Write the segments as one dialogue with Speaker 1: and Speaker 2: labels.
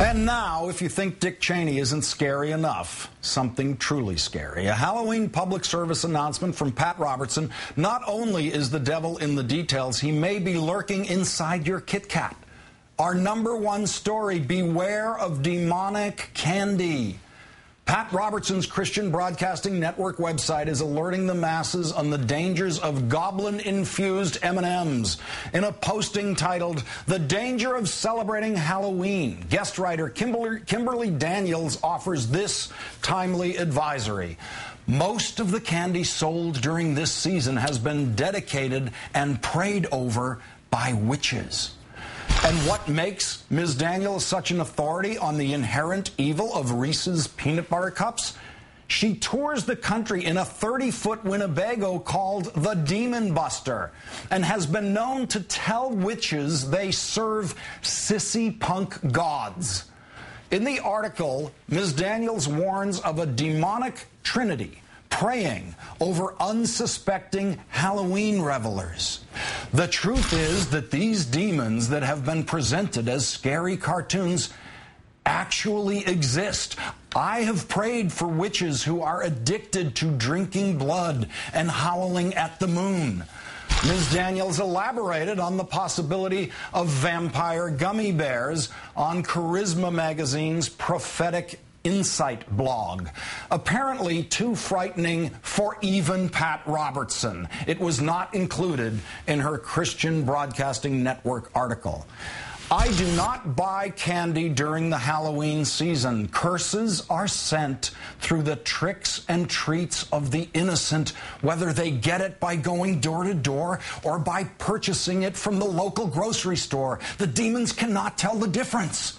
Speaker 1: And now, if you think Dick Cheney isn't scary enough, something truly scary. A Halloween public service announcement from Pat Robertson. Not only is the devil in the details, he may be lurking inside your Kit Kat. Our #1 story, beware of demonic candy. Pat Robertson's Christian Broadcasting Network website is alerting the masses on the dangers of goblin-infused M&Ms. In a posting titled, "The Danger of Celebrating Halloween," guest writer Kimberly Daniels offers this timely advisory. Most of the candy sold during this season has been dedicated and prayed over by witches. And what makes Ms. Daniels such an authority on the inherent evil of Reese's peanut butter cups? She tours the country in a 30-foot Winnebago called the Demon Buster and has been known to tell witches they serve sissy punk gods. In the article, Ms. Daniels warns of a demonic trinity praying over unsuspecting Halloween revelers. The truth is that these demons that have been presented as scary cartoons actually exist. I have prayed for witches who are addicted to drinking blood and howling at the moon. Ms. Daniels elaborated on the possibility of vampire gummy bears on Charisma Magazine's Prophetic Insight blog. Apparently too frightening for even Pat Robertson. It was not included in her Christian Broadcasting Network article. I do not buy candy during the Halloween season. Curses are sent through the tricks and treats of the innocent, whether they get it by going door to door or by purchasing it from the local grocery store. The demons cannot tell the difference.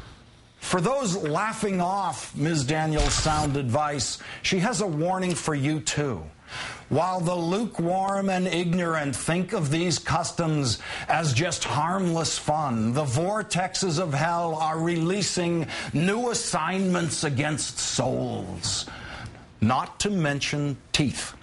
Speaker 1: For those laughing off Ms. Daniels' sound advice, she has a warning for you too. While the lukewarm and ignorant think of these customs as just harmless fun, the vortexes of hell are releasing new assignments against souls, not to mention teeth.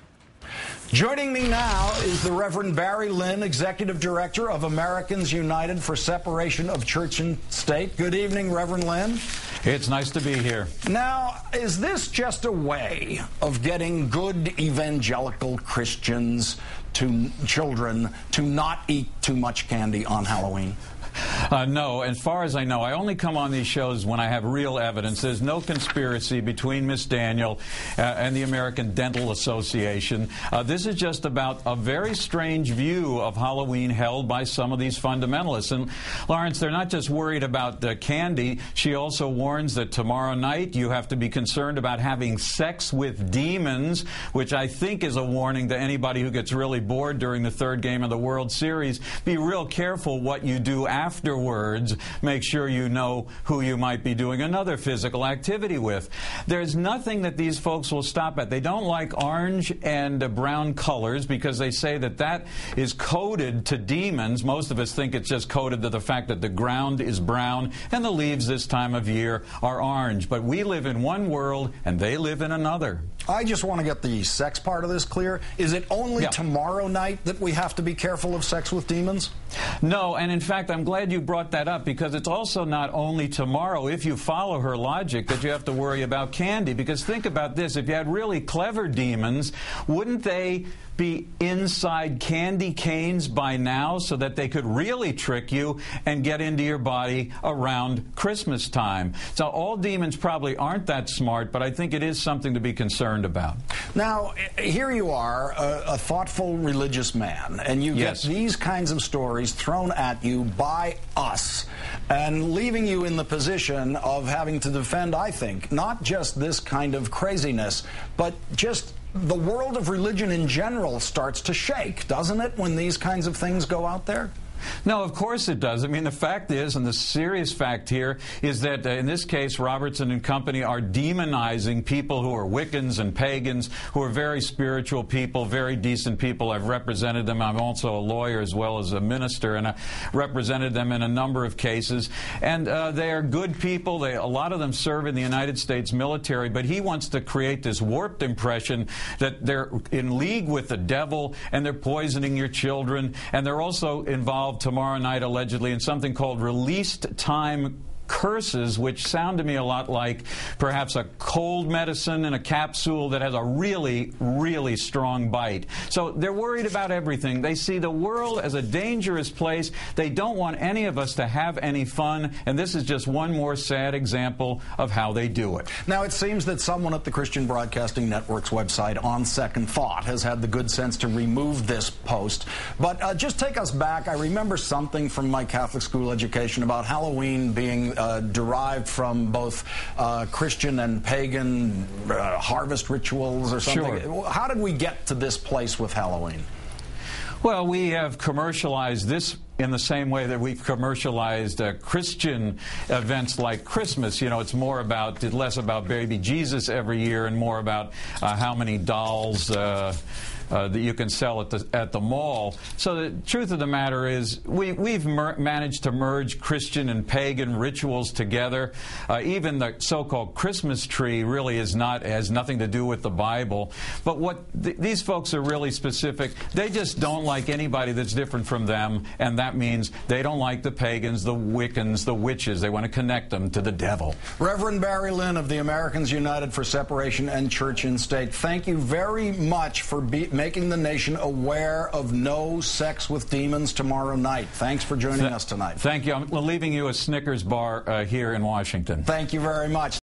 Speaker 1: Joining me now is the Reverend Barry Lynn, Executive Director of Americans United for Separation of Church and State. Good evening, Reverend Lynn.
Speaker 2: It's nice to be here.
Speaker 1: Now, is this just a way of getting good evangelical Christians to children to not eat too much candy on Halloween?
Speaker 2: No, as far as I know, I only come on these shows when I have real evidence. There's no conspiracy between Miss Daniel and the American Dental Association. This is just about a very strange view of Halloween held by some of these fundamentalists. And, Lawrence, they're not just worried about candy. She also warns that tomorrow night you have to be concerned about having sex with demons, which I think is a warning to anybody who gets really bored during the third game of the World Series. Be real careful what you do afterwards. Make sure you know who you might be doing another physical activity with. There's nothing that these folks will stop at. They don't like orange and brown colors because they say that that is coded to demons. Most of us think it's just coded to the fact that the ground is brown and the leaves this time of year are orange. But we live in one world and they live in another.
Speaker 1: I just want to get the sex part of this clear. Is it only tomorrow night that we have to be careful of sex with demons?
Speaker 2: No, and in fact, I'm glad you brought that up because it's also not only tomorrow, if you follow her logic, that you have to worry about candy. Because think about this, if you had really clever demons, wouldn't they be inside candy canes by now so that they could really trick you and get into your body around Christmas time? So all demons probably aren't that smart, but I think it is something to be concerned about.
Speaker 1: Now, here you are, a thoughtful religious man, and you get these kinds of stories thrown at you by us, and leaving you in the position of having to defend, I think, not just this kind of craziness, but just the world of religion in general starts to shake, doesn't it, when these kinds of things go out there?
Speaker 2: No, of course it does. I mean, the fact is, and the serious fact here, is that in this case, Robertson and company are demonizing people who are Wiccans and pagans, who are very spiritual people, very decent people. I've represented them. I'm also a lawyer as well as a minister, and I represented them in a number of cases. And they are good people. A lot of them serve in the United States military, but he wants to create this warped impression that they're in league with the devil and they're poisoning your children, and they're also involved tomorrow night, allegedly, in something called released time curses, which sound to me a lot like perhaps a cold medicine in a capsule that has a really, really strong bite. So they're worried about everything. They see the world as a dangerous place. They don't want any of us to have any fun, and this is just one more sad example of how they do it.
Speaker 1: Now, it seems that someone at the Christian Broadcasting Network's website, on second thought, has had the good sense to remove this post. But just take us back. I remember something from my Catholic school education about Halloween being derived from both Christian and pagan harvest rituals or something.
Speaker 2: Sure.
Speaker 1: How did we get to this place with Halloween?
Speaker 2: Well, we have commercialized this in the same way that we've commercialized Christian events like Christmas. You know, it's less about baby Jesus every year and more about how many dolls that you can sell at the mall. So the truth of the matter is we've managed to merge Christian and pagan rituals together. Even the so-called Christmas tree really has nothing to do with the Bible. But what these folks are really specific. They just don't like anybody that's different from them, and that means they don't like the pagans, the Wiccans, the witches. They want to connect them to the devil.
Speaker 1: Reverend Barry Lynn of the Americans United for Separation and Church and State, thank you very much for making the nation aware of no sex with demons tomorrow night. Thanks for joining us tonight.
Speaker 2: Thank you. I'm leaving you a Snickers bar here in Washington.
Speaker 1: Thank you very much.